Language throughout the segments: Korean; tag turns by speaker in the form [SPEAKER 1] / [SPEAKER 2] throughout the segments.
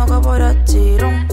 [SPEAKER 1] 먹어버렸지롱.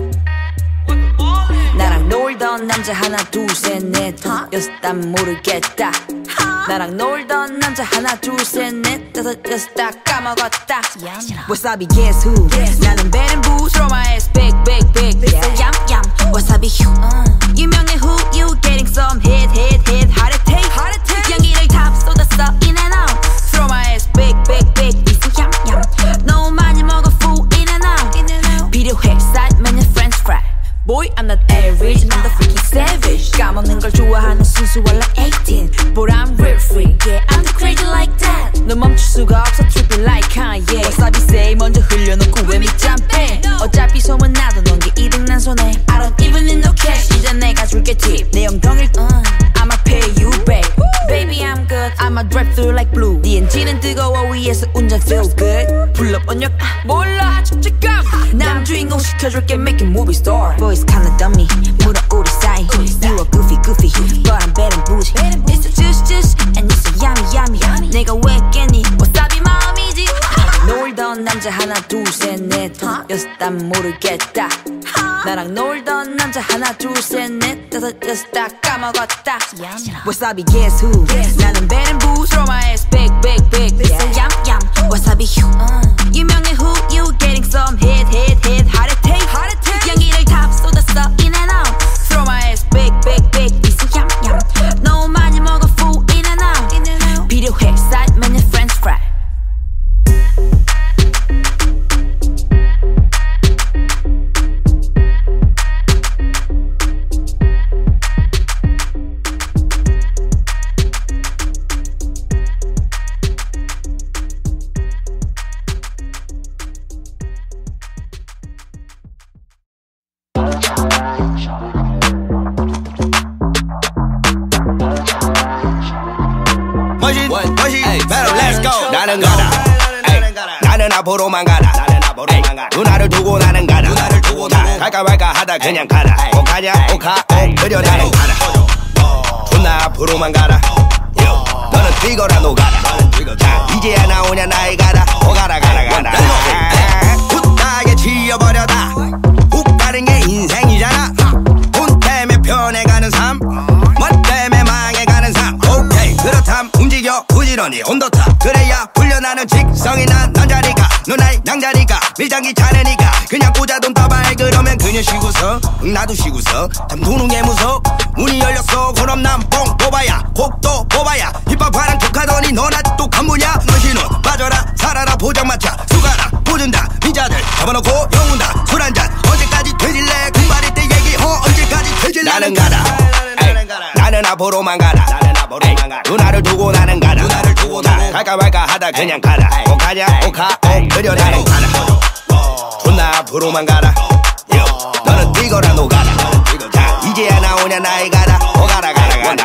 [SPEAKER 1] 나랑 놀던 남자 하나 둘 셋 넷 여섯 다 모르겠다. 나랑 놀던 남자 하나 둘 셋 넷 다섯 여섯 다 까먹었다. Wasabi guess who? 나는 bad and boo. Throw my ass back back back. Yum yum. Wasabi who? 유명해 who? You getting some hit hit hit. Heart attack. 연기를 다 쏟았어 in and out. Throw my ass back back back. Yum yum. 너무 많이 먹어 fool in and out. 필요해 side menu french fry. Boy, I'm not average, I'm the freaking savage. 까먹는 걸 좋아하는 순수한 like 18. But I'm real free, yeah, I'm crazy like that. 너 멈출 수가 없어, tripping like Kanye. Wasabi say 먼저 흘려놓고 왜 밑잠빼. 어차피 소문나도 넌 게 이득 난 손해. I don't even need no cash, 이제 내가 줄게 tip. 내 엉덩이를 I'ma pay you back. Baby, I'm good, I'ma drive through like blue. 네 엔진은 뜨거워 위에서 운전 feel good. Pull up on your 몰라, 축제감. 남 주인공 시켜줄게, make a movie star. Boys kinda dummy, 물어 우리 사이. You are goofy, but I'm bad and bougie. It's a juice, and it's a yummy. 내가 왜 깼니? Wasabi 마음이지. 놀던 남자 하나 둘 셋 넷 여섯 다 모르겠다. 나랑 놀던 남자 하나 둘 셋 넷 다섯 여섯 다 까먹었다. Wasabi guess who? 나는 bad and boo. Throw my ass back back back. Yum yum. Wasabi who? 유명해 who? You getting some hit hit hit. Heart attack. 연기를 다 쏟았어 in and out. Throw my ass back back back. Yum yum. 너무 많이 먹어 fool in and out. 필요해 side menu french fry.
[SPEAKER 2] Let's go. 나는 가다. 나는 앞으로만 가다. 누나를 두고 나는 가다. 갈까 말까 하다 그냥 가다. 꼭 가냐 꼭 가. 그려 나는 가다. 존나 앞으로만 가다. 너는 뛰거라 노가다. 이제야 나오냐 나의 가다. 가라 굿하게 지어버려다. 훅 가는 게 인생이잖아. 돈 때문에 변해가는 삶, 멋 때문에 망해가는 삶. 오케이 그렇담 움직여 부지런히 온도탑. 그래야 풀려나는 직성이 난 남자니까. 누나의 양자니까 밀장기 차례니까. 그냥 꽂아둔 따발 그러면 그냥 쉬고서 나도 쉬고서 참 도능해 무서. 문이 열렸어 그럼 난 뽕 뽑아야 곡도 뽑아야 힙합화랑 툭하더니 넌 아직도 간무냐. 너희는 빠져라 살아라 포장마차 수가라 보준다 민자들 잡아놓고 영운다 술 한잔. 언제까지 되질래 군발일 때 얘기 언제까지 되질래. 나는 가다. 나는 앞으로만 가다. 누나를 두고 나는 가다. 갈까 말까 하다 그냥 가다. 꼭 가냐 꼭 가. 그려 나는 가다. 존나 앞으로만 가다. 너는 뛰거라 노가다. 이제야 나오냐 나의 가다. 가라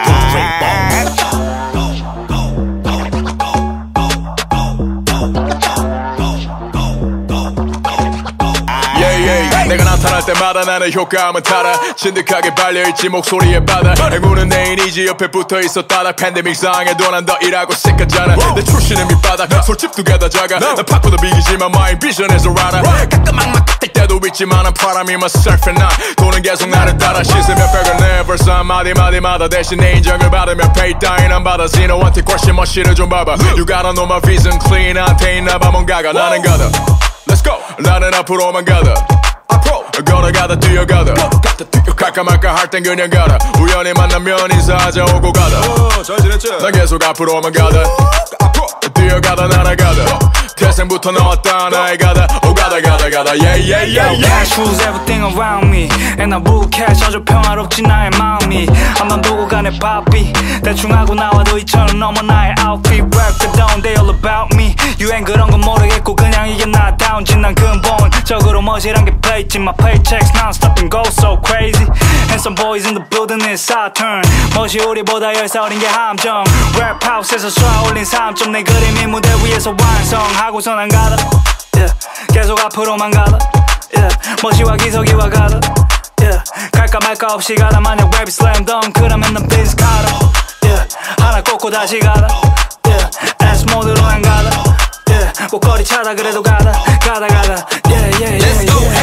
[SPEAKER 3] 내가 나타날 때마다 나는 효과음은 타라. 진득하게 발려있지 목소리에 바다. 행운은 내일이지 옆에 붙어있었다다. 팬데믹 상황에도 난 더 일하고 시작하잖아. 내 출신은 밑바닥 솔집 두 개 다 작아. 난 바꾸도 비기지만 마인 비전에서 라라. 가끔막 막힐 때도 있지만 난 바람이 myself and I. 돈은 계속 나를 따라 씻으면 백을 never 사. 마디마디마다 대신 내 인정을 받으면 pay 따윈 안 받아. 너한테 question 머신을 좀 봐봐. You gotta know my vision clean. 나한테 있나봐 뭔가가. 나는 가다. Let's go. 나는 앞으로만 가다. 걸어가다 뛰어가다. 갈까 말까 할 땐 그냥 가다. 우연히 만나면 인사하자 오고 가다. 잘 지냈지? 난 계속 앞으로만 가다. 뛰어가다 날아가다. 태생부터 나왔다 나의 가다. 가다 yeah.
[SPEAKER 4] Cash rules everything around me. And I rule cash 아주 평화롭지 나의 마음이. 한번 보고 가네 바삐. 대충 하고 나와도 2,000원 넘어 나의 outfit. Rap the down they all about me. 유행 그런 건 모르겠고 그냥 이게 나다운지. 난 근본적으로 멋이란 게 play. My paychecks non-stop and go so crazy. And some boys in the building it's our turn. 멋이 우리보다 10살 어린 게 함정. Rap house에서 쏴올린 3점. 내 그림이 무대 위에서 완성하고선 안 가다. 계속 앞으로만 가다. 멋이와 기석이와 가다. 갈까 말까 없이 가다. 만약 랩이 slam dunk 그러면 난 biz 가다. 하나 꽂고 다시 가다. S 모드로 안 가다. 목걸이 차다 그래도 가다. Let's go. Hey.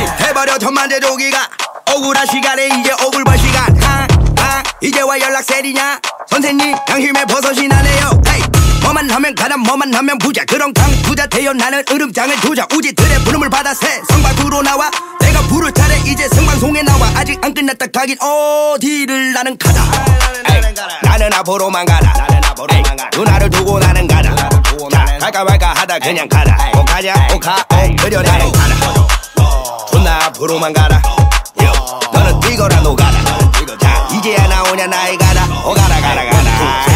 [SPEAKER 2] 버려 천만대조기가 억울한 시간에 이제 억울한 시간 이제와 연락세리냐 선생님 양심의 버섯이 나네요 hey. 뭐만 하면 가난 뭐만 하면 부자 그런 강부자 태어나는 으름장을 두자 우지들의 부름을 받아 새 성곽으로 나와 내가 부를 차례 이제 생방송에 나와 아직 안 끝났다 가긴 어디를 나는 가다 에이, 나는 앞으로만 가다 에이, 누나를 두고 나는 가다 자, 갈까 말까 하다 그냥 가다 가냐 가 그려 나는 가다 존나 앞으로만 가다 너는 뛰거라 노가다 자 이제야 나오냐 나의 가다 가라 가라 가라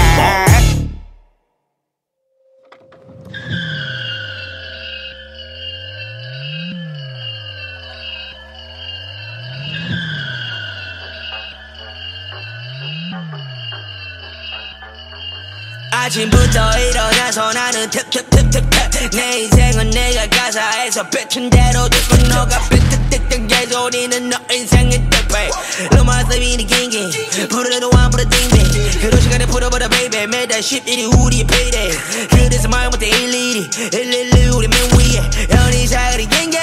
[SPEAKER 1] 아침부터 일어나서 나는 툭툭툭툭툭 내 인생은 내가 가사에서 뱉은 대로 듣고 너가 삐뜩뜩뜩 개소리는 너 인생의 뜻배 너만 쌤이니 긴긴 부르려도 안 부르 띵띵 그런 시간에 풀어버려 베이베 매달 11일 우리의 페이데이 그래서 말 못해 112 112 우리 맨 위에 연이 사거리 갱갱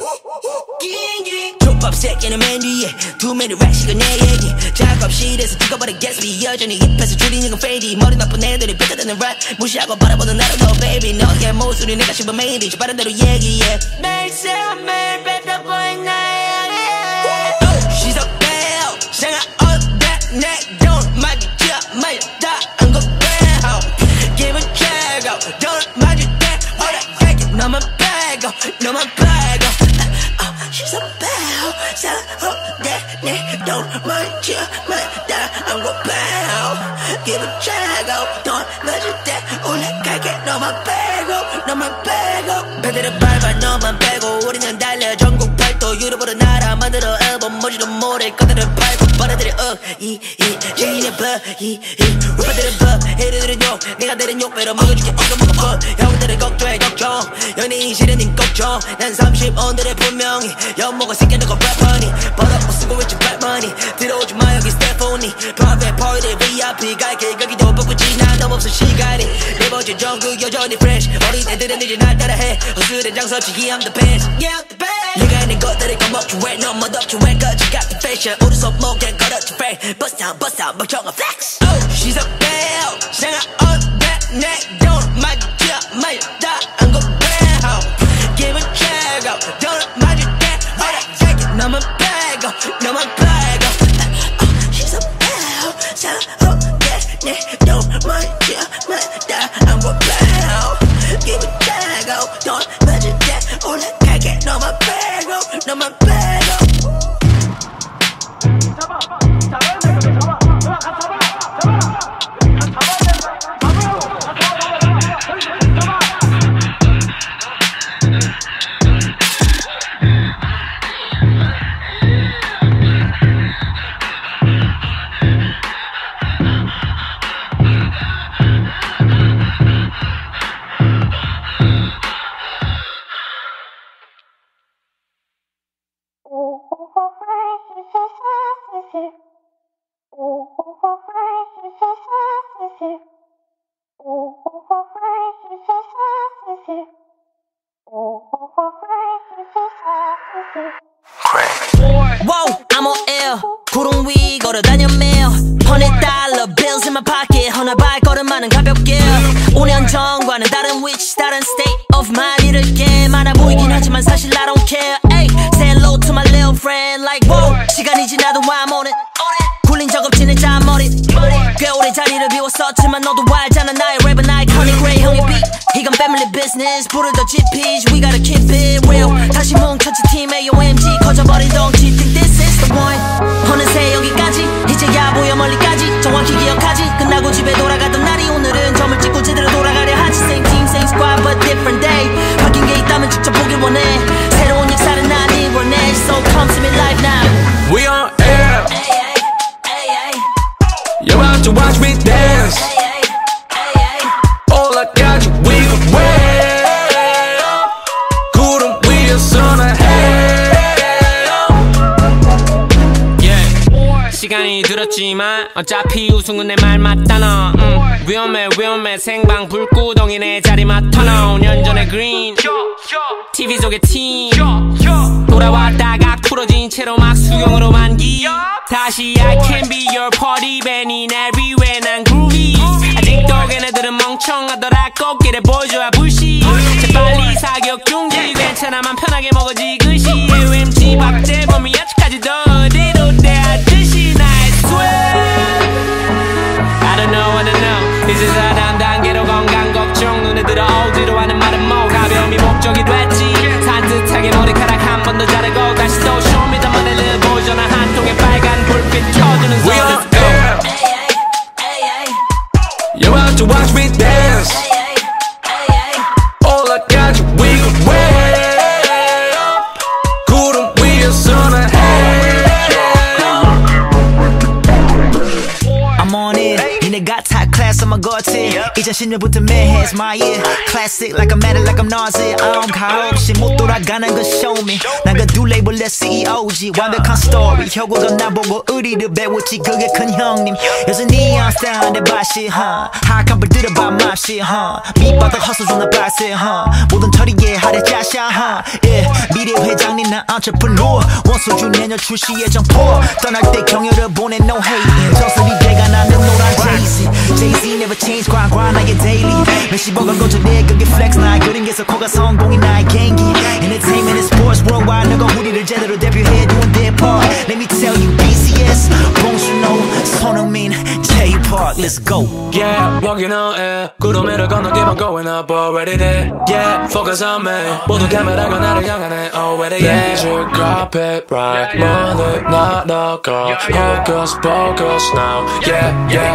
[SPEAKER 1] 족밥 새끼는 맨 뒤에 두 맨이 락시가 내 얘기 작업실에서 찍어버린 개수비 여전히 입에서 줄이는 건 페이디 머리 나쁜 애들이 뱉어대는 랩 무시하고 바라보는 나를 너 baby 너의 모습이 내가 씹어 메인이 빠른 대로 얘기해 매일 새워 매일 뱉어 보인 나의 향해 She's a bell 생각 all that 내 돈 마주쳐 말다 안 go down Give a check out don't 마주 대 all that take it 너만 빼고 너만 빼고 She's a bell 생각 all that 내 돈 마주쳐 말다 안 go down Give a check out don't 마주 대 올라갈게 너만 빼고 너만 빼고 배들을 밟아 너만 빼고 우리는 달려 전국 팔도 유럽으로 나라 만들어 앨범 뭔지도 모를 것들을 밟고 빨아들여 주인의 래퍼들은 법 헤르들은 욕 내가 들은 욕 빼러 먹어줄게 이거 먹어봐 형들은 걱정해 걱정 연예인 싫은 걱정 난 30원들의 분명히 연목을 새겨놓고 래퍼니 버릇 쓰고 외치 발머니 들어오지 마 여기 스테포니 프라이빗 파티 VIP 갈게 여기도 바쁘지 나 너무 없어 시간이 네 번째 전국 여전히 fresh 어린 애들은 이제 날 따라해 허술한 장서치기 I'm the best Yeah I'm the best 네가 있는 것들을 까먹지 왜 넌 멋없지 왜 거지 같은 패션 우리 손목에 걸었지 fake Bust down 멀쩡한 flex Oh she's a bell 생각 all that 내 돈 마주쳐 말다 안 go down Give a check out don't 마주 대 all that take it 너만 빼고 너만 빼고 She's a bell 생각 all that 내 돈 마주쳐 말다 안 go down Give a check out don't 마주 대 올라갈게 너만 빼고 너만 빼고 Whoa, I'm on air 구름 위 걸어다녀 매일 $100 bills in my pocket 하나 발걸음만은 가볍게 5년 전과는 다른 위치 다른 state of mind 이렇게 많아 보이긴 하지만 사실 I don't care ay, say hello to my little friend like whoa 시간이 지나도 I'm on it 굴린 적 없지 내 잔머리 꽤 오래 자리를 비웠었지만 너도 알잖아 나의 랩은 iconic Ray 형의 beat 이건 family business 불을 더 지피지 We gotta keep it real 다시 뭉쳤지 팀 AOMG 커져버린 덩치 Think this is the one 어느새 여기까지 이제야 보여 멀리까지 정확히 기억하지 끝나고 집에 돌아가던 날이 오늘은 점을 찍고 제대로 돌아가려 하지 Same team same squad but different day 바뀐 게 있다면 직접 보길 원해 새로운 역사를 난 이뤄내 So come to me live now
[SPEAKER 5] We on air You're about to watch me dance 올라가지 위로 way 구름 위에서나 yeah. 시간이 들었지만 어차피 우승은 내 말 맞다 너 위험해 생방 불구덩이 내 자리 맡아놔 5년 전에 green TV 속의 팀 돌아왔다가 풀어진 채로 막 수경으로 만기 다시 I can be your party banning everywhere 난 groovy 아직도 걔네들은 멍청하더라 꽃길에 보여줘야 불씨 재빨리 사격 중지 괜찮아 맘 편하게 먹어지 그시 OMG 박재범이 아직까지도 어디로 대하듯이 나의 sweat I don't know 이제 4단계로 건강 걱정 눈에 들어 어디로 하는 말은 뭐 가벼움이 목적이 됐지 산뜻하게 머리카락 한 번 더 자르고 다시 또 show me the money를 보여줘나 한 통의 빨간 불빛 켜주는 소리
[SPEAKER 4] You have to watch me dance All I got you wiggle way up 구름 위에서는
[SPEAKER 6] I'm on it 니네가 top class on my got-it 2010년부터 매해 it's my year Classic like I'm mad like I'm nauseous 가 없이 못 돌아가는 건 show me 난 그 두 레이블의 CEO지 완벽한 스토리 혁오가 나보고 의리를 배웠지 그게 큰 형님 요새 neon style 내 바시 하악한불 들어봐 맙시 밑바닥 허슬 존나 빡세 모든 처리에 하래 짜샤 yeah. 미래 회장님 난 entrepreneur 원소주 내년 출시 예정 포 떠날 때 경혈을 보내 no hate 정수리 대가 나는 노란 Jay-Z never change grind 나의 daily 몇십억 원 건져 내 그게 flex 나의 그린 게서 코가 성공이 나의 개인기 Entertainment and sports worldwide 너가 우리를 제대로 대표해 doing their part Let me tell you BCS 봉준호 손흥민 J-Park let's go
[SPEAKER 4] Yeah walking on air 구름위를 건너기만 going up already there Yeah focus on me 모두 카메라가 나를 향하네 already yeah Magic carpet right money not a girl Focus focus now Yeah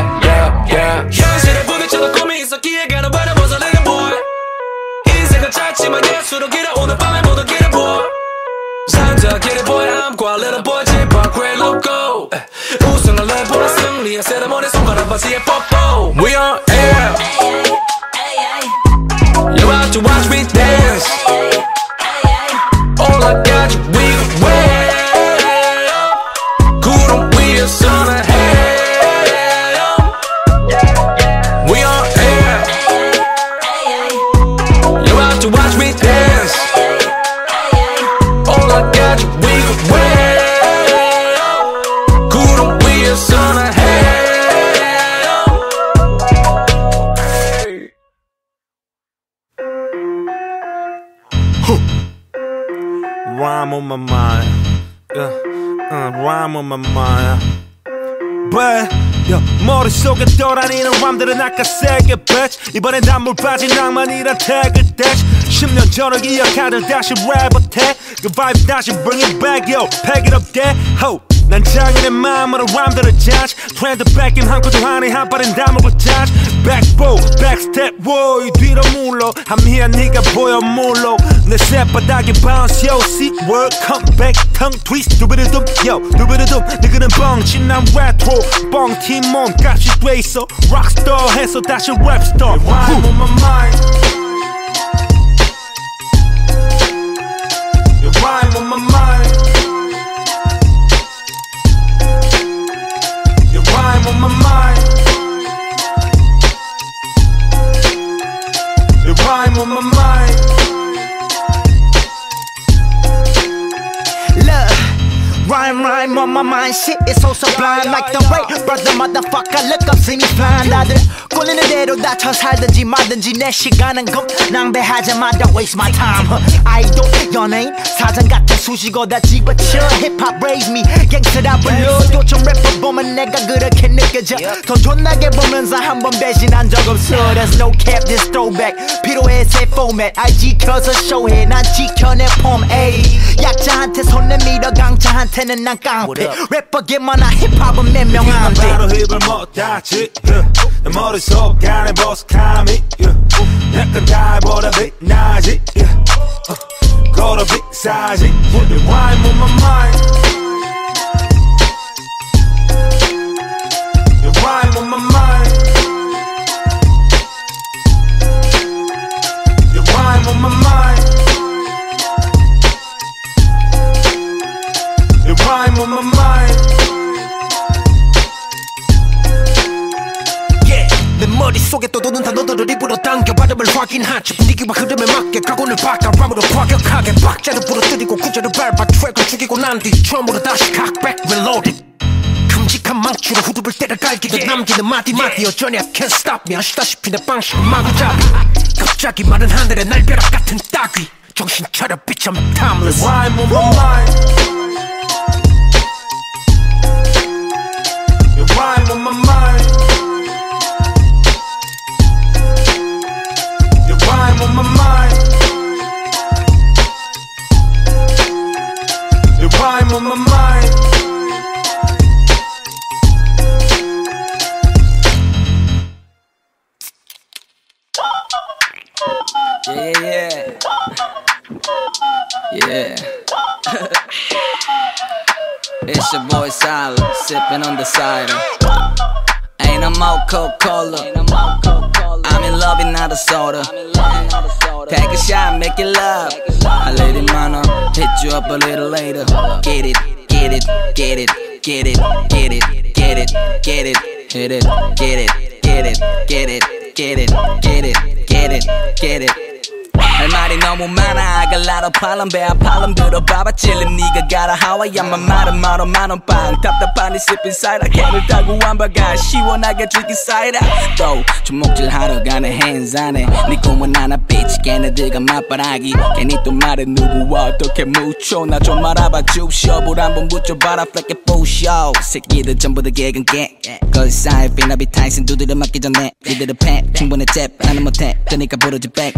[SPEAKER 4] 현실에 부딪혀도 꿈이 있었기에 가는 바람 벗어내는 boy 인생은 짧지만 예수로 길어 오늘 밤에 모두 길을 boy 산자 길을 boy I'm quite little boy J-Park great logo 우승을 내보라 승리의 세레머니 손가락 바지에 뽀뽀 We on air You have to watch me dance All I got you wiggle way up 구름 위에서는 to watch me dance All I got you wiggle way up 구름 위에서는
[SPEAKER 7] Rhyme on my mind Rhyme on my mind But 머릿속에 떠다니는 람들은 아까 세게 bitch 이번엔 단물 빠진 낭만이란 태그 dash 10년 전을 기억하듯 다시 랩을 그 vibe 다시 bring it back yo pack it up there ho 난 장인의 마음으로 람들을 judge 트렌드 뺏긴 한 코드 안에 한 발은 다물고 judge backbow backstep 워 뒤로 물러 한미한 네가 보여 물러 내 쌔바닥에 bounce yo see word come back tongue twist 두비르둠 yo 두비르둠 너그는 뻥친 난 retro 뻥팀 몸값이 돼 있어 rockstar 해서 다시 rapstar Rhyme on my mind Rhyme on my mind Rhyme on my mind Rhyme on my mind
[SPEAKER 6] Rhyme on my mind shit is so sublime like the way brother motherfucker look up see me flying 다들 꼴리는 대로 다쳐 살든지 말든지 내 시간은 금 낭비하지 마 don't waste my time 아이돌 연예인 사장 같은 수식어 다 집어쳐 힙합 raise me 갱스라 불러 요즘 래퍼 보면 내가 그렇게 느껴져 더 존나게 보면서 한 번 배신한 적 없어 There's no cap this throwback 필요해 새 format I 지켜서 show해 난 지켜내 폼 A 약자한테 손 내밀어 강자한테는 난 깡패 래퍼계만 나 힙합은 몇 명 안 돼
[SPEAKER 7] 바로 힙을 못하지 내 머릿속 안에 버스카미 약간 다 해보다 빛나지 걸어 빅사지 Put the rhyme on my mind The rhyme on my mind The rhyme on my mind The rhyme on my mind
[SPEAKER 6] 내 머릿속에 떠도는 단어들을 입으로
[SPEAKER 8] 끌어당겨 발음을 확인하지 분위기와 흐름에 맞게 각오를 바꿔 람으로 과격하게 박자를 부러뜨리고 구절을 밟아 트랙을 죽이고 난 뒤 처음으로 다시 각백 reloaded 큼직한 망치로 후드를 때려 갈기듯 남기는 마디마디 여전히 I can't stop me 아시다시피 내 방식은 마구잡이 갑자기 마른 하늘에 날벼락 같은 따귀 정신 차려 bitch I'm timeless
[SPEAKER 7] Rhyme on my mind You rhyme on my mind You rhyme on my mind You rhyme on my mind
[SPEAKER 9] Yeah. It's your boy Silent, sipping on the cider. Ain't no more Coca-Cola. I'm in love and not a soda. Take a shot, make it love. I let it mana, hit you up a little later. Get it, get it, get it, get it, get it, get it, get it, hit it, get it, get it, get it, get it, get it, get it, get it. 할 말이 너무 많아 I got a lot of problem 배 아파름 들어봐봐 찔림 니가 가라 하와이안만 말은 말어 만원빵 답답하니 sipping cider 캔을 따고 완박한 시원하게 drinking cider 또 주먹질하러 가는 hands 안에 네 꿈은 하나 bitch 걔네들과 맞바라기 괜히 또 말해 누구와 어떻게 묻혀 나 좀 알아봐 줍쇼 물 한번 묻혀봐라 fleck it bullshit 새끼들 전부 다 개근 gang Cause I ain't finna be Tyson 두드려 맞기 전에 니들은 팩 충분해 잽 나는 못해 그니까 부르지 back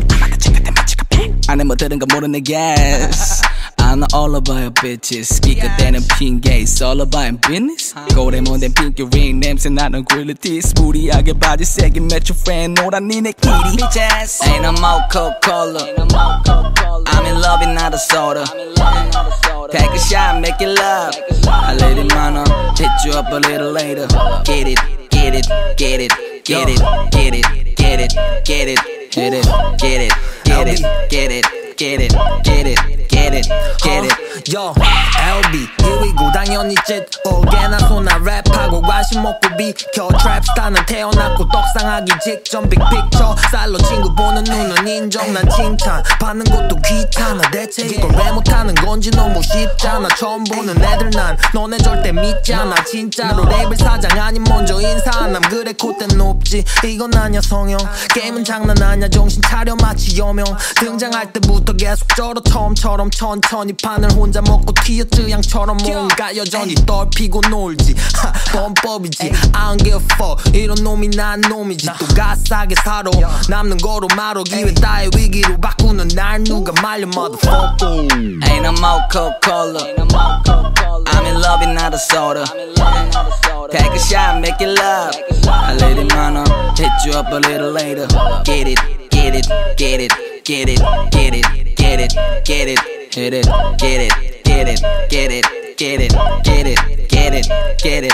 [SPEAKER 9] 안에 뭐 들은 거 모르네 guess I know all about your bitches 끼끗대는 핑계 It's all about your business 고래 못된 핑크 ring 냄새 나는 퀄리티스 무리하게 바지 세게 met your friend 노란 니네 끼리 Bitches Ain't no more Coca-Cola I'm in love and not a soda Take a shot, make it love I let it mana hit you up a little later Get it, get it, get it, get it, get it, get it, get it, hit it, get it Get it, get it, get it, get it, get it, get it.
[SPEAKER 10] Yo, LB, 이위고 당연히 찢 오게나 소나 랩하고 관심 먹고 비켜 트랩스타는 태어났고 떡상하기 직전 빅픽처 쌀로 친구 보는 눈은 인정 난 칭찬 받는 것도 귀찮아 대체 이걸 왜 못하는 건지 너무 쉽잖아 처음 보는 애들 난 너네 절대 믿잖아 진짜로 레이블 사장 아님 먼저 인사한 남 그래 콧대 높지 이건 아냐 성형 게임은 장난 아냐 정신 차려 마치 여명 등장할 때부터 계속 저러 처음처럼 천천히 판을 혼자 먹고 튀었지 양처럼 뭔가 여전히 떨피고 놀지 범법이지 I don't give a fuck 이런 놈이 난 놈이지 또 가싸게 살아 남는 거로 말어 기회 따위 위기로 바꾸는 날 누가 말려 motherfucker
[SPEAKER 9] Ain't no more Coca-Cola I'm in love and not a soda Take a shot, make it love I let it mana hit you up a little later Get it, get it, get it, get it, get it, get it, get it, hit it, get it, get it, get it, get it, get it, get it, get it.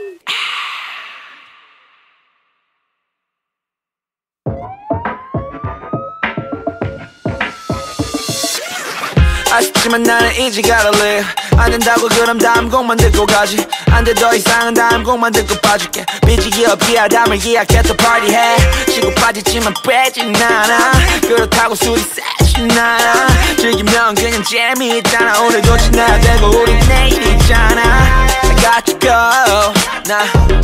[SPEAKER 11] 아쉽지만 나는 이제 gotta live 안 된다고 그럼 다음 곡만 듣고 가지 안 돼 더 이상은 다음 곡만 듣고 봐줄게 삐지기 없기야 담을 예약해서 party해 치고 빠지지만 빼진 않아 그렇다고 술이 세진 않아 즐기면 그냥 재미있잖아 오늘도 지나야 되고 우린 내일이잖아 I got to go 나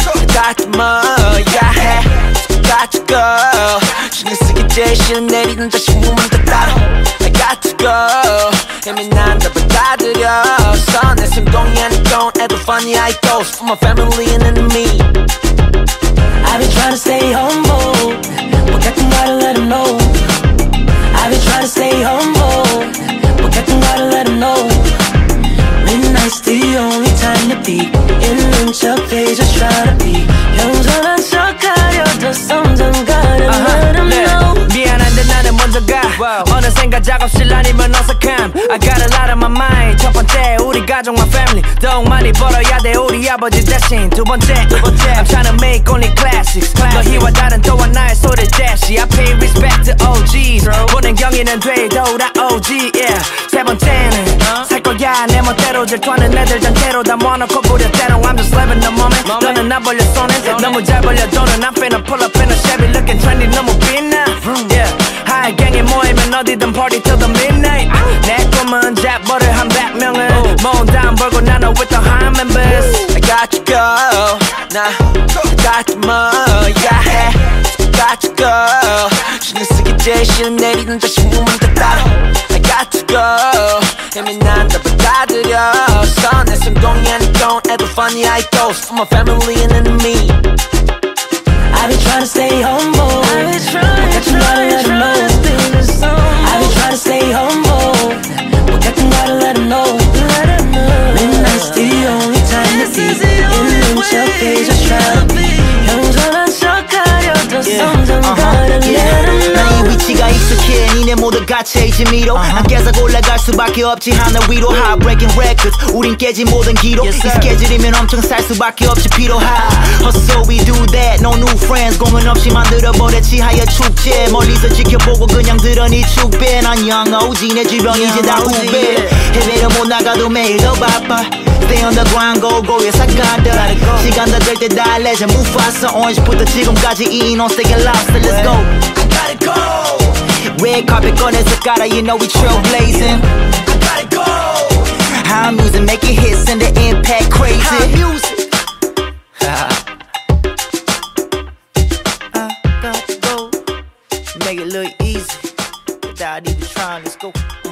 [SPEAKER 11] 다듬어야 해 got to go 신경 쓰기 제일 싫은 내리는 자신감만 다 따라 I got to go 이미 난 다 받아들여서 내 성공이 아니건 애도 funny how it goes for my family and enemy
[SPEAKER 12] I've been trying to stay humble but getting gotta let them know I've been trying to stay humble but getting gotta let them know Midnight's the only time to be 있는 척 they just try to be 형전한 척하려도 점점 gotta let them know
[SPEAKER 5] 미안한데 나는 먼저 가 어느샌가 작업실 아니면 어색함 I got a lot on my mind 첫 번째 우리 가족 my family 돈 많이 벌어야 돼 우리 아버지 대신 두 번째 I'm trying to make only classics 너희와 다른 또한 나의 소리 대시 I pay respect to OGs 보는 경위는 돼도 다 OG yeah 세 번째는 살 거야 내 멋대로 질투하는 애들 전체로 다 모아놓고 부려 때로 I'm just living the moment 너는 나 벌려 손에 너무 잘 벌려 돈은 I'm finna pull up in a Chevy looking trendy 너무 빛나
[SPEAKER 13] 어디든 party till the midnight 내 꿈은 잭버를 한 100명은 모은 다음 벌고 나눠 with the high members
[SPEAKER 11] I got to go 나 got to 뭐야 해 got to go 신경 쓰기 제일 싫은 내리는 저 신문만 다 따라 I got to go 예민한 다 받아들여서 내 성공이 아니건 애도 funny how it goes for my family and enemy
[SPEAKER 12] I've been trying to stay humble I've been trying to let them know I've been trying to stay humble But getting gotta let them know Midnight's the only time to be in your face just try to be 형전한 척하려던 점점 gotta let them know
[SPEAKER 6] 나의 위치가 익숙해 니네 모두 같이 HME로 난 계속 올라갈 수밖에 없지 하늘 위로 Heartbreaking records 우린 깨진 모든 기록 이 스케줄이면 엄청 살 수밖에 없지 필요하 Hustle we do that no new friends 공은 없이 만들어버려 지하여 축제 멀리서 지켜보고 그냥 들어 니 축배 난 young OG 내 주변 이제 다 후배 해외로 못 나가도 매일 더 바빠 Stay on the grind go go yes I got that 시간 다 될 때 달래자 Mufasa Orange부터 지금까지 eating on steak and lobster Let's go I gotta go Red carpet 꺼내서 깔아 you know we trailblazing I gotta go High music make it hits and the impact crazy High music I gotta go Make it look easy without even trying let's go